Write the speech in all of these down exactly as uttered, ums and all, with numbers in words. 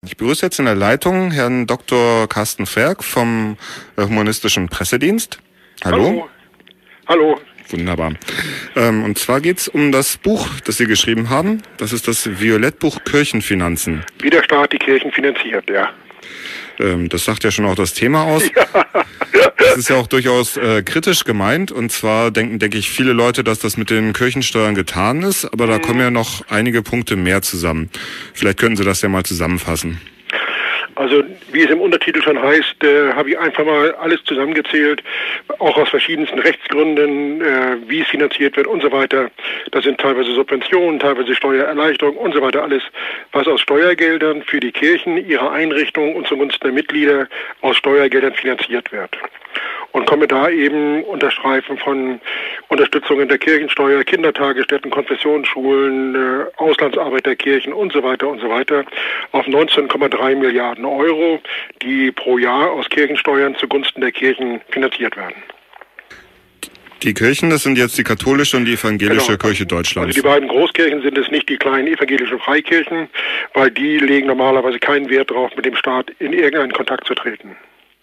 Ich begrüße jetzt in der Leitung Herrn Doktor Carsten Ferk vom äh, Humanistischen Pressedienst. Hallo. Hallo. Hallo. Wunderbar. Ähm, und zwar geht es um das Buch, das Sie geschrieben haben. Das ist das Violettbuch Kirchenfinanzen. Wie der Staat die Kirchen finanziert, ja. Ähm, das sagt ja schon auch das Thema aus. Ja. Das ist ja auch durchaus äh, kritisch gemeint. Und zwar denken, denke ich, viele Leute, dass das mit den Kirchensteuern getan ist. Aber da kommen ja noch einige Punkte mehr zusammen. Vielleicht könnten Sie das ja mal zusammenfassen. Also wie es im Untertitel schon heißt, äh, habe ich einfach mal alles zusammengezählt, auch aus verschiedensten Rechtsgründen, äh, wie es finanziert wird und so weiter. Das sind teilweise Subventionen, teilweise Steuererleichterungen und so weiter, alles, was aus Steuergeldern für die Kirchen, ihre Einrichtungen und zugunsten der Mitglieder aus Steuergeldern finanziert wird. Und komme da eben unter Streifen von Unterstützung der Kirchensteuer, Kindertagesstätten, Konfessionsschulen, äh, Auslandsarbeit der Kirchen und so weiter und so weiter auf neunzehn Komma drei Milliarden Euro, die pro Jahr aus Kirchensteuern zugunsten der Kirchen finanziert werden. Die Kirchen, das sind jetzt die katholische und die evangelische genau. Kirche Deutschlands. Also die beiden Großkirchen sind es nicht, die kleinen evangelischen Freikirchen, weil die legen normalerweise keinen Wert darauf, mit dem Staat in irgendeinen Kontakt zu treten.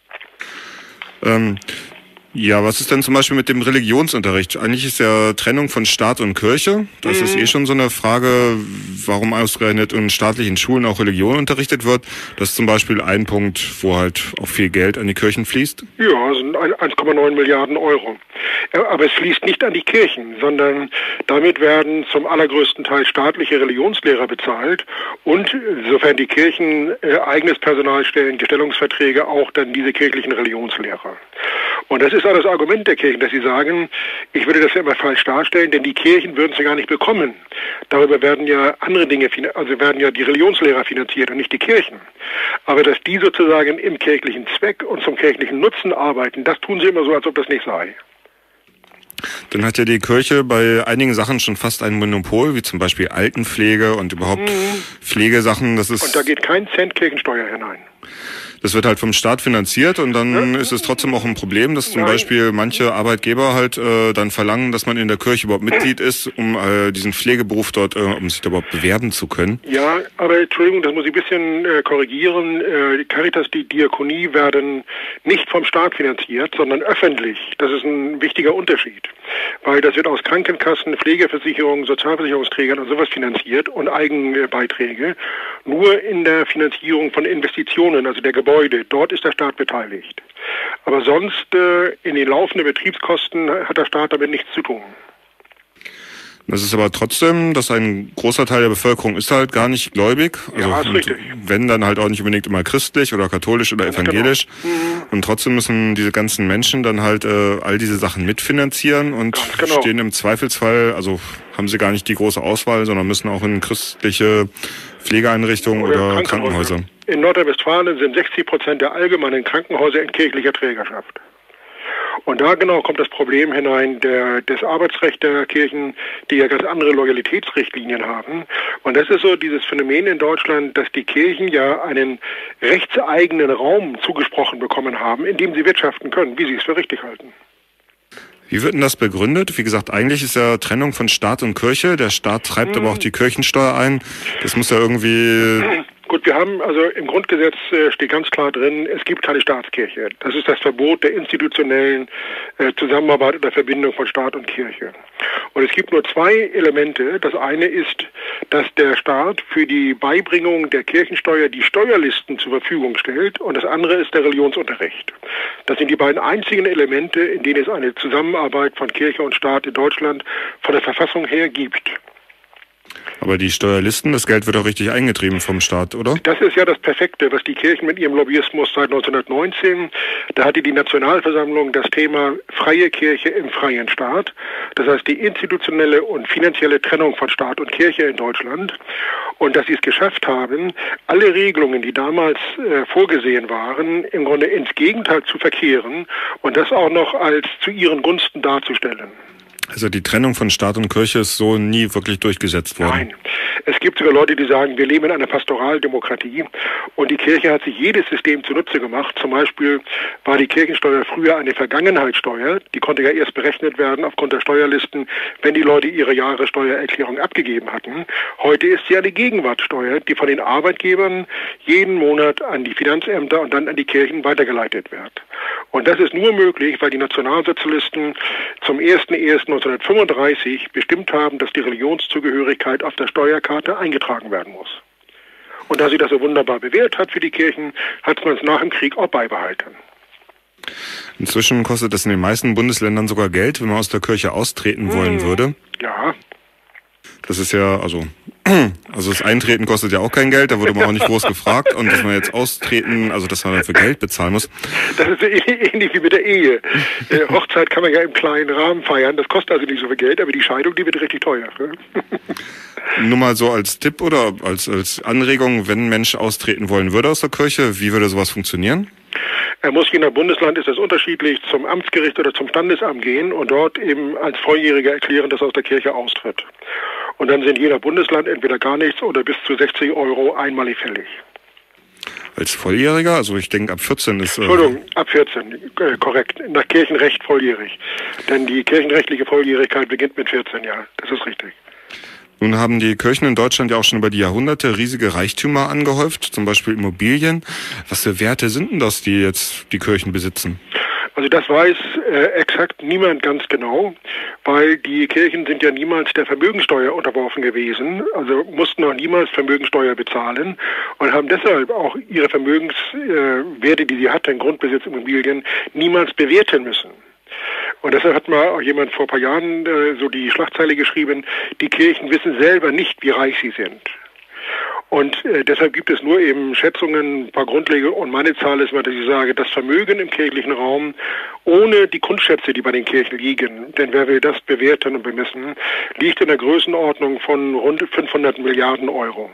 Ähm, ja, was ist denn zum Beispiel mit dem Religionsunterricht? Eigentlich ist ja Trennung von Staat und Kirche. Das mhm. ist eh schon so eine Frage, warum ausgerechnet in staatlichen Schulen auch Religion unterrichtet wird. Das ist zum Beispiel ein Punkt, wo halt auch viel Geld an die Kirchen fließt. Ja, das sind eins Komma neun Milliarden Euro. Aber es fließt nicht an die Kirchen, sondern damit werden zum allergrößten Teil staatliche Religionslehrer bezahlt und, sofern die Kirchen äh, eigenes Personal stellen, Gestellungsverträge, auch dann diese kirchlichen Religionslehrer. Und das ist auch das Argument der Kirchen, dass sie sagen, ich würde das ja immer falsch darstellen, denn die Kirchen würden es ja gar nicht bekommen. Darüber werden ja andere Dinge, also werden ja die Religionslehrer finanziert und nicht die Kirchen. Aber dass die sozusagen im kirchlichen Zweck und zum kirchlichen Nutzen arbeiten, das tun sie immer so, als ob das nicht sei. Dann hat ja die Kirche bei einigen Sachen schon fast ein Monopol, wie zum Beispiel Altenpflege und überhaupt mhm. Pflegesachen. Das ist und da geht kein Cent Kirchensteuer hinein. Das wird halt vom Staat finanziert und dann ja. ist es trotzdem auch ein Problem, dass zum Nein. Beispiel manche Arbeitgeber halt äh, dann verlangen, dass man in der Kirche überhaupt Mitglied ist, um äh, diesen Pflegeberuf dort, äh, um sich da überhaupt bewerben zu können. Ja, aber Entschuldigung, das muss ich ein bisschen äh, korrigieren. Äh, die Caritas, die Diakonie werden nicht vom Staat finanziert, sondern öffentlich. Das ist ein wichtiger Unterschied, weil das wird aus Krankenkassen, Pflegeversicherungen, Sozialversicherungsträgern und sowas finanziert und Eigenbeiträge. Nur in der Finanzierung von Investitionen, also der Gebäude, dort ist der Staat beteiligt. Aber sonst äh, in den laufenden Betriebskosten hat der Staat damit nichts zu tun. Das ist aber trotzdem, dass ein großer Teil der Bevölkerung ist halt gar nicht gläubig. Also ja, ist richtig. Wenn, dann halt auch nicht unbedingt immer christlich oder katholisch oder evangelisch. Genau. Mhm. Und trotzdem müssen diese ganzen Menschen dann halt äh, all diese Sachen mitfinanzieren und genau. stehen im Zweifelsfall, also haben sie gar nicht die große Auswahl, sondern müssen auch in christliche Pflegeeinrichtungen oder, oder Krankenhäuser. Krankenhäuser. In Nordrhein-Westfalen sind sechzig Prozent der allgemeinen Krankenhäuser in kirchlicher Trägerschaft. Und da genau kommt das Problem hinein, der, das Arbeitsrecht der Kirchen, die ja ganz andere Loyalitätsrichtlinien haben. Und das ist so dieses Phänomen in Deutschland, dass die Kirchen ja einen rechtseigenen Raum zugesprochen bekommen haben, in dem sie wirtschaften können, wie sie es für richtig halten. Wie wird denn das begründet? Wie gesagt, eigentlich ist ja Trennung von Staat und Kirche. Der Staat treibt hm. aber auch die Kirchensteuer ein. Das muss ja irgendwie... Gut, wir haben, also im Grundgesetz äh, steht ganz klar drin, es gibt keine Staatskirche. Das ist das Verbot der institutionellen äh, Zusammenarbeit oder Verbindung von Staat und Kirche. Und es gibt nur zwei Elemente. Das eine ist, dass der Staat für die Beibringung der Kirchensteuer die Steuerlisten zur Verfügung stellt. Und das andere ist der Religionsunterricht. Das sind die beiden einzigen Elemente, in denen es eine Zusammenarbeit von Kirche und Staat in Deutschland von der Verfassung her gibt. Aber die Steuerlisten, das Geld wird auch richtig eingetrieben vom Staat, oder? Das ist ja das Perfekte, was die Kirchen mit ihrem Lobbyismus seit neunzehnhundertneunzehn, da hatte die Nationalversammlung das Thema freie Kirche im freien Staat. Das heißt die institutionelle und finanzielle Trennung von Staat und Kirche in Deutschland. Und dass sie es geschafft haben, alle Regelungen, die damals äh, vorgesehen waren, im Grunde ins Gegenteil zu verkehren und das auch noch als zu ihren Gunsten darzustellen. Also die Trennung von Staat und Kirche ist so nie wirklich durchgesetzt worden. Nein. Es gibt sogar Leute, die sagen, wir leben in einer Pastoraldemokratie und die Kirche hat sich jedes System zunutze gemacht. Zum Beispiel war die Kirchensteuer früher eine Vergangenheitssteuer. Die konnte ja erst berechnet werden aufgrund der Steuerlisten, wenn die Leute ihre Jahressteuererklärung abgegeben hatten. Heute ist sie eine Gegenwartssteuer, die von den Arbeitgebern jeden Monat an die Finanzämter und dann an die Kirchen weitergeleitet wird. Und das ist nur möglich, weil die Nationalsozialisten zum ersten ersten neunzehnhundertfünfunddreißig bestimmt haben, dass die Religionszugehörigkeit auf der Steuerkarte eingetragen werden muss. Und da sie das so wunderbar bewährt hat für die Kirchen, hat man es nach dem Krieg auch beibehalten. Inzwischen kostet es in den meisten Bundesländern sogar Geld, wenn man aus der Kirche austreten wollen würde. Ja. Das ist ja, also, also das Eintreten kostet ja auch kein Geld, da wurde man auch nicht groß gefragt. Und dass man jetzt austreten, also dass man dafür Geld bezahlen muss. Das ist ähnlich wie mit der Ehe. Äh, Hochzeit kann man ja im kleinen Rahmen feiern, das kostet also nicht so viel Geld, aber die Scheidung, die wird richtig teuer. Ne? Nur mal so als Tipp oder als, als Anregung, wenn ein Mensch austreten wollen würde aus der Kirche, wie würde sowas funktionieren? Er muss je nach Bundesland, ist das unterschiedlich, zum Amtsgericht oder zum Standesamt gehen und dort eben als Volljähriger erklären, dass er aus der Kirche austritt. Und dann sind je nach Bundesland entweder gar nichts oder bis zu sechzig Euro einmalig fällig. Als Volljähriger? Also ich denke ab vierzehn ist... Äh Entschuldigung, ab vierzehn, äh, korrekt. Nach Kirchenrecht volljährig. Denn die kirchenrechtliche Volljährigkeit beginnt mit vierzehn Jahren. Das ist richtig. Nun haben die Kirchen in Deutschland ja auch schon über die Jahrhunderte riesige Reichtümer angehäuft, zum Beispiel Immobilien. Was für Werte sind denn das, die jetzt die Kirchen besitzen? Also das weiß äh, exakt niemand ganz genau, weil die Kirchen sind ja niemals der Vermögensteuer unterworfen gewesen, also mussten auch niemals Vermögensteuer bezahlen und haben deshalb auch ihre Vermögenswerte, äh, die sie hatten, Grundbesitz, Immobilien, niemals bewerten müssen. Und deshalb hat mal auch jemand vor ein paar Jahren äh, so die Schlagzeile geschrieben, die Kirchen wissen selber nicht, wie reich sie sind. Und äh, deshalb gibt es nur eben Schätzungen, ein paar Grundlegenden. Und meine Zahl ist, dass ich sage, das Vermögen im kirchlichen Raum ohne die Kunstschätze, die bei den Kirchen liegen, denn wer will das bewerten und bemessen, liegt in der Größenordnung von rund fünfhundert Milliarden Euro.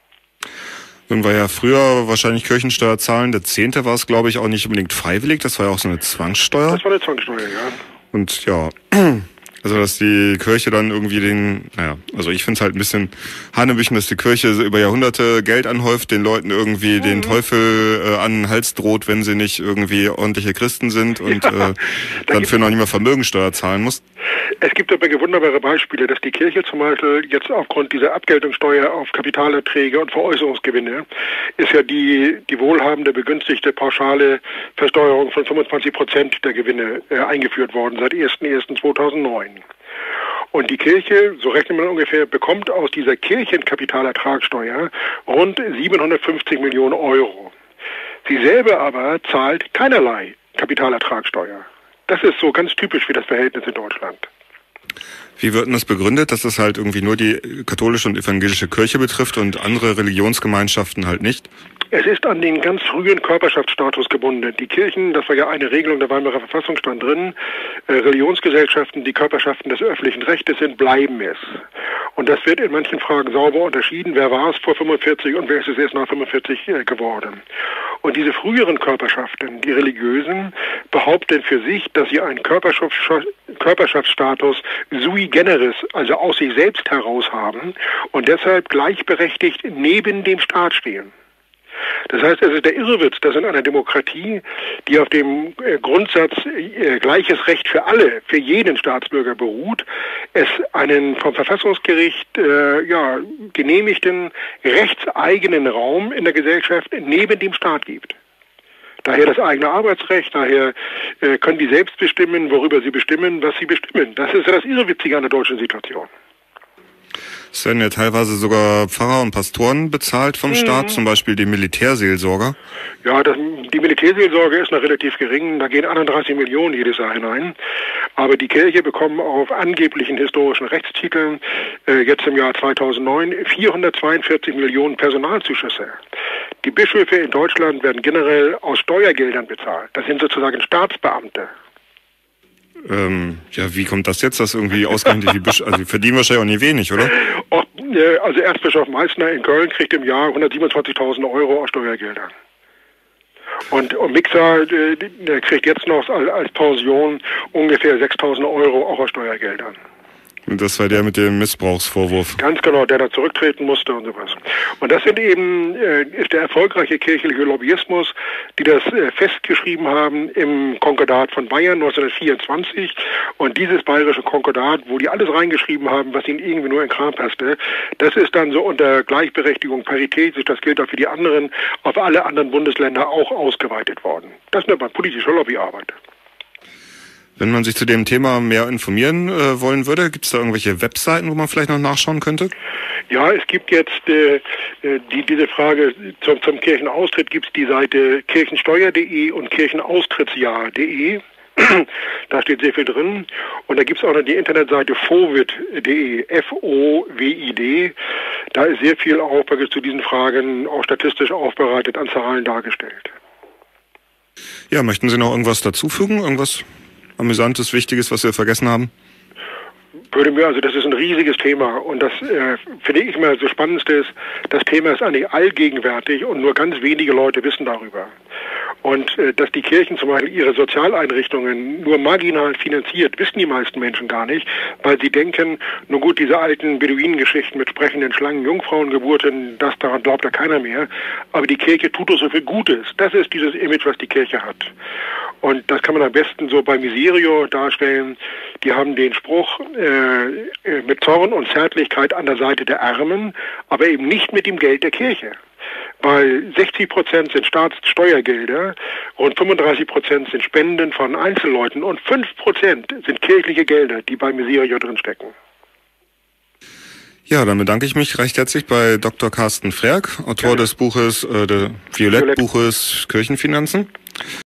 Nun war ja früher wahrscheinlich Kirchensteuer zahlen, der Zehnte war es, glaube ich, auch nicht unbedingt freiwillig, das war ja auch so eine Zwangssteuer. Das war eine Zwangssteuer, ja. Und ja, also dass die Kirche dann irgendwie den, naja, also ich finde es halt ein bisschen hanebüchen, dass die Kirche über Jahrhunderte Geld anhäuft, den Leuten irgendwie mhm. den Teufel äh, an den Hals droht, wenn sie nicht irgendwie ordentliche Christen sind und ja, äh, dann für noch nicht mehr Vermögensteuer zahlen muss. Es gibt aber wunderbare Beispiele, dass die Kirche zum Beispiel jetzt aufgrund dieser Abgeltungssteuer auf Kapitalerträge und Veräußerungsgewinne ist ja die, die wohlhabende, begünstigte, pauschale Versteuerung von fünfundzwanzig Prozent der Gewinne äh, eingeführt worden seit erster erster zweitausendneun. Und die Kirche, so rechnet man ungefähr, bekommt aus dieser Kirchenkapitalertragssteuer rund siebenhundertfünfzig Millionen Euro. Sie selber aber zahlt keinerlei Kapitalertragssteuer. Das ist so ganz typisch für das Verhältnis in Deutschland. Wie wird denn das begründet, dass das halt irgendwie nur die katholische und evangelische Kirche betrifft und andere Religionsgemeinschaften halt nicht? Es ist an den ganz frühen Körperschaftsstatus gebunden. Die Kirchen, das war ja eine Regelung der Weimarer Verfassung, stand drin, äh, Religionsgesellschaften, die Körperschaften des öffentlichen Rechtes sind, bleiben es. Und das wird in manchen Fragen sauber unterschieden. Wer war es vor fünfundvierzig und wer ist es erst nach fünfundvierzig äh, geworden? Und diese früheren Körperschaften, die religiösen, behaupten für sich, dass sie einen Körperschafts- Körperschaftsstatus sui generis, also aus sich selbst heraus haben und deshalb gleichberechtigt neben dem Staat stehen. Das heißt, es ist der Irrwitz, dass in einer Demokratie, die auf dem äh, Grundsatz äh, gleiches Recht für alle, für jeden Staatsbürger beruht, es einen vom Verfassungsgericht äh, ja, genehmigten rechtseigenen Raum in der Gesellschaft neben dem Staat gibt. Daher das eigene Arbeitsrecht, daher äh, können die selbst bestimmen, worüber sie bestimmen, was sie bestimmen. Das ist ja das Irrwitzige an der deutschen Situation. Es werden ja teilweise sogar Pfarrer und Pastoren bezahlt vom mhm. Staat, zum Beispiel die Militärseelsorger. Ja, das, die Militärseelsorge ist noch relativ gering, da gehen einunddreißig Millionen jedes Jahr hinein. Aber die Kirche bekommen auf angeblichen historischen Rechtstiteln äh, jetzt im Jahr zweitausendneun vierhundertzweiundvierzig Millionen Personalzuschüsse. Die Bischöfe in Deutschland werden generell aus Steuergeldern bezahlt. Das sind sozusagen Staatsbeamte. Ähm, ja, wie kommt das jetzt, dass irgendwie ausgerechnet die Bischöfe, also die verdienen wahrscheinlich auch nie wenig, oder? Oh, äh, also Erzbischof Meißner in Köln kriegt im Jahr hundertsiebenundzwanzigtausend Euro aus Steuergeldern. Und, und Mixer, der kriegt jetzt noch als, als Pension ungefähr sechstausend Euro auch aus Steuergeldern. Das war der mit dem Missbrauchsvorwurf. Ganz genau, der da zurücktreten musste und sowas. Und das sind eben, äh, ist der erfolgreiche kirchliche Lobbyismus, die das äh, festgeschrieben haben im Konkordat von Bayern neunzehnhundertvierundzwanzig. Und dieses bayerische Konkordat, wo die alles reingeschrieben haben, was ihnen irgendwie nur in Kram passte, das ist dann so unter Gleichberechtigung, Parität, das gilt auch für die anderen, auf alle anderen Bundesländer auch ausgeweitet worden. Das nennt man politische Lobbyarbeit. Wenn man sich zu dem Thema mehr informieren äh, wollen würde, gibt es da irgendwelche Webseiten, wo man vielleicht noch nachschauen könnte? Ja, es gibt jetzt äh, die, diese Frage zum, zum Kirchenaustritt, gibt es die Seite kirchensteuer punkt de und kirchenaustrittsjahr punkt de. Da steht sehr viel drin. Und da gibt es auch noch die Internetseite fovid punkt de, F O W I D. Da ist sehr viel auch zu diesen Fragen auch statistisch aufbereitet an Zahlen dargestellt. Ja, möchten Sie noch irgendwas dazufügen? Irgendwas Amüsantes, Wichtiges, was wir vergessen haben? Würde mir, also das ist ein riesiges Thema und das äh, finde ich immer so Spannendste ist, das Thema ist eigentlich allgegenwärtig und nur ganz wenige Leute wissen darüber. Und äh, dass die Kirchen zum Beispiel ihre Sozialeinrichtungen nur marginal finanziert, wissen die meisten Menschen gar nicht, weil sie denken, nun gut, diese alten Beduinengeschichten mit sprechenden Schlangen, Jungfrauengeburten, das daran glaubt ja keiner mehr, aber die Kirche tut doch so viel Gutes. Das ist dieses Image, was die Kirche hat. Und das kann man am besten so bei Miserio darstellen. Die haben den Spruch äh, mit Zorn und Zärtlichkeit an der Seite der Armen, aber eben nicht mit dem Geld der Kirche. Weil sechzig Prozent sind Staatssteuergelder, rund fünfunddreißig Prozent sind Spenden von Einzelleuten und fünf Prozent sind kirchliche Gelder, die bei Miserio drin stecken. Ja, dann bedanke ich mich recht herzlich bei Doktor Carsten Frerk, Autor Gerne. des Buches, äh, des Violettbuches Kirchenfinanzen.